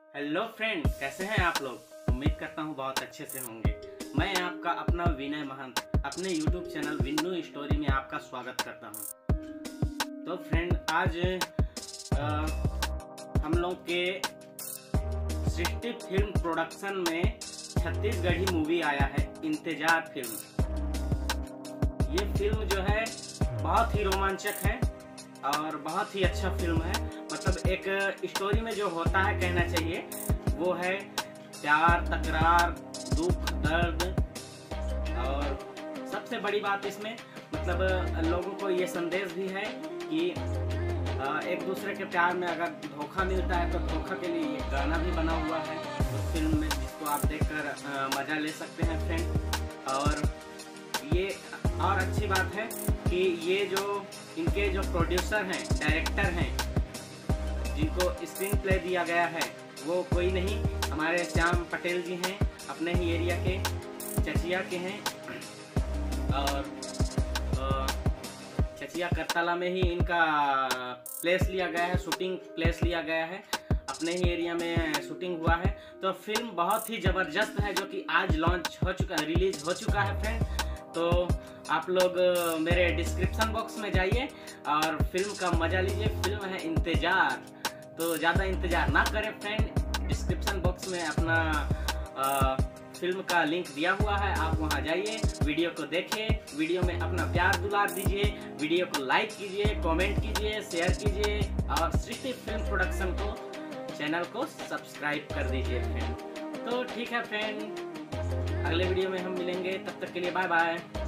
Hello friend, कैसे हैं आप लोग। उम्मीद करता हूँ बहुत अच्छे से होंगे। मैं आपका अपना विनय महंत अपने YouTube चैनल विन्नू स्टोरी में आपका स्वागत करता हूँ। तो फ्रेंड, आज हम लोग के सृष्टि फिल्म प्रोडक्शन में छत्तीसगढ़ी मूवी आया है, इंतजार फिल्म। ये फिल्म जो है बहुत ही रोमांचक है और बहुत ही अच्छा फिल्म है। मतलब एक स्टोरी में जो होता है, कहना चाहिए वो है प्यार, तकरार, दुख, दर्द। और सबसे बड़ी बात इसमें मतलब लोगों को ये संदेश भी है कि एक दूसरे के प्यार में अगर धोखा मिलता है तो धोखा के लिए ये गाना भी बना हुआ है उस फिल्म में, जिसको आप देखकर मज़ा ले सकते हैं फ्रेंड। और ये और अच्छी बात है कि ये जो इनके जो प्रोड्यूसर हैं, डायरेक्टर हैं, जिनको स्क्रीन प्ले दिया गया है, वो कोई नहीं, हमारे श्याम पटेल जी हैं, अपने ही एरिया के चचिया के हैं। और चचिया करताला में ही इनका प्लेस लिया गया है, शूटिंग प्लेस लिया गया है, अपने ही एरिया में शूटिंग हुआ है। तो फिल्म बहुत ही ज़बरदस्त है, जो कि आज लॉन्च हो चुका है, रिलीज हो चुका है फ्रेंड। तो आप लोग मेरे डिस्क्रिप्शन बॉक्स में जाइए और फिल्म का मज़ा लीजिए। फिल्म है इंतजार, तो ज़्यादा इंतजार ना करें फ्रेंड। डिस्क्रिप्शन बॉक्स में अपना फिल्म का लिंक दिया हुआ है, आप वहां जाइए, वीडियो को देखिए, वीडियो में अपना प्यार दुलार दीजिए, वीडियो को लाइक कीजिए, कमेंट कीजिए, शेयर कीजिए और सृष्टि फिल्म प्रोडक्शन को चैनल को सब्सक्राइब कर दीजिए फ्रेंड। तो ठीक है फ्रेंड, अगले वीडियो में हम मिलेंगे, तब तक के लिए बाय बाय।